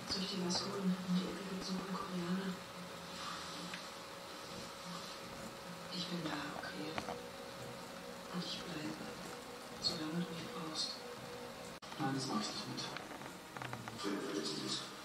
Soll ich dir was holen? Um die Ecke gibt's noch einen Koreaner. Ich bin da, okay? Und ich bleibe, solange du mich brauchst. Nein, das mach ich nicht mit. Wer will das?